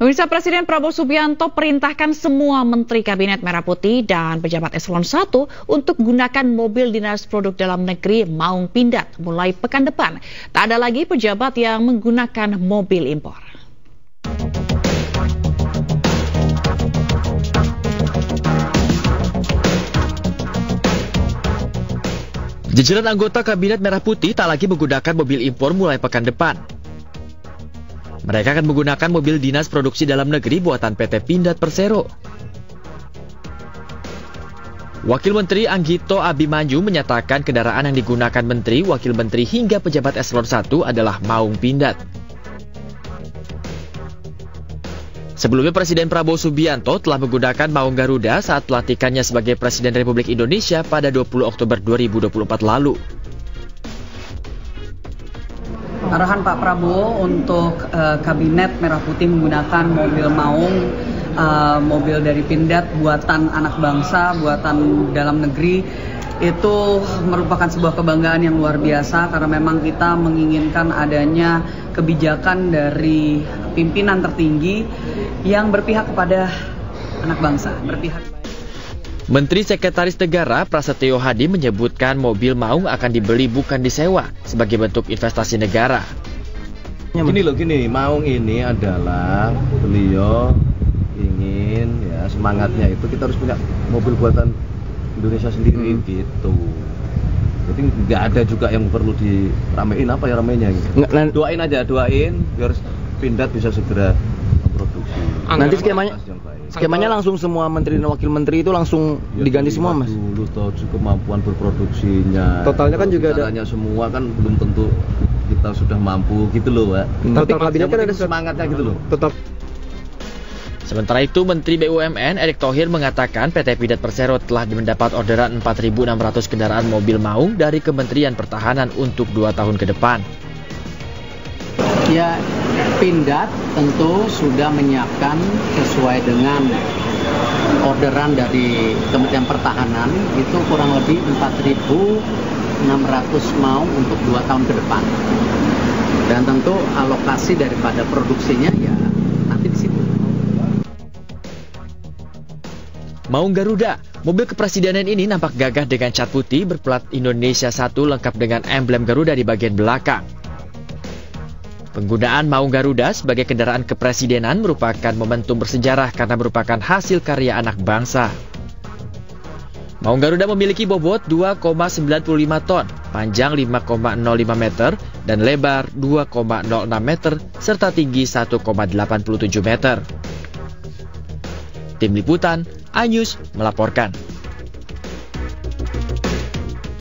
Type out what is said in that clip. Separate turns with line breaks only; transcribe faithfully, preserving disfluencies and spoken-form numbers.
Pemirsa, Presiden Prabowo Subianto perintahkan semua Menteri Kabinet Merah Putih dan pejabat eselon satu untuk gunakan mobil dinas produk dalam negeri Maung Pindad mulai pekan depan. Tak ada lagi pejabat yang menggunakan mobil impor.
Jajaran anggota Kabinet Merah Putih tak lagi menggunakan mobil impor mulai pekan depan. Mereka akan menggunakan mobil dinas produksi dalam negeri buatan P T Pindad Persero. Wakil Menteri Anggito Abimanyu menyatakan kendaraan yang digunakan Menteri, Wakil Menteri hingga pejabat eselon satu adalah Maung Pindad. Sebelumnya Presiden Prabowo Subianto telah menggunakan Maung Garuda saat pelantikannya sebagai Presiden Republik Indonesia pada dua puluh Oktober dua ribu dua puluh empat lalu.
Arahan Pak Prabowo untuk uh, Kabinet Merah Putih menggunakan mobil Maung, uh, mobil dari Pindad buatan anak bangsa, buatan dalam negeri, itu merupakan sebuah kebanggaan yang luar biasa karena memang kita menginginkan adanya kebijakan dari pimpinan tertinggi yang berpihak kepada anak bangsa, berpihak.
Menteri Sekretaris Negara Prasetyo Hadi menyebutkan mobil Maung akan dibeli bukan disewa sebagai bentuk investasi negara.
Gini loh, gini, Maung ini adalah beliau ingin, ya semangatnya itu kita harus punya mobil buatan Indonesia sendiri hmm. gitu. Jadi nggak ada juga yang perlu diramein apa ya ramenya gitu. Nggak, doain aja, doain biar Pindad bisa segera memproduksi.
Nanti skemanya Skemanya langsung semua menteri dan wakil menteri itu langsung ya, diganti semua, Mas?
Dulu tahu kemampuan berproduksinya.
Totalnya kan juga ada.
Semua kan belum tentu kita sudah mampu gitu loh, Pak.
Total kabinet kan ada
semangatnya gitu loh.
Tetap.
Sementara itu, Menteri B U M N Erick Thohir mengatakan P T Pindad Persero telah mendapat orderan empat ribu enam ratus kendaraan mobil Maung dari Kementerian Pertahanan untuk dua tahun ke depan.
Ya, Pindad tentu sudah menyiapkan sesuai dengan orderan dari Kementerian Pertahanan itu kurang lebih empat ribu enam ratus Maung untuk dua tahun ke depan. Dan tentu alokasi daripada produksinya ya nanti di situ.
Maung Garuda, mobil kepresidenan ini nampak gagah dengan cat putih berplat Indonesia satu lengkap dengan emblem Garuda di bagian belakang. Penggunaan Maung Garuda sebagai kendaraan kepresidenan merupakan momentum bersejarah karena merupakan hasil karya anak bangsa. Maung Garuda memiliki bobot dua koma sembilan lima ton, panjang lima koma nol lima meter, dan lebar dua koma nol enam meter, serta tinggi satu koma delapan tujuh meter. Tim Liputan, iNews melaporkan.